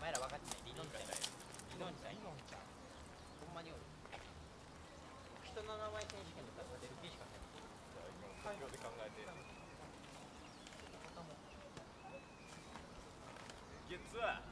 前ら分かってない。リノンちゃん。リノンちゃん。ほんまにおる。人の名前選手権とか出る気しかない。 今会話で考えて。ゲッツー。